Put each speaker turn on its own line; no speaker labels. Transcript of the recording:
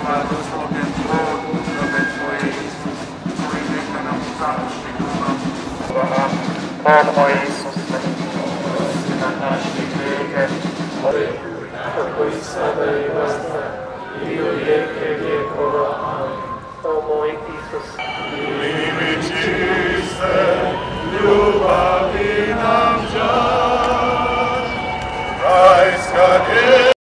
blagosloven plod utrobe Tvoje, Isus, koji neka nam završi ljubav.
O moj Isuse, oprosti nam naše grijehe, kako i sada i vasta, i u vijeke vjekova. Amen. O moj Isuse,
mi čiste, ljubavi nam žar, rajska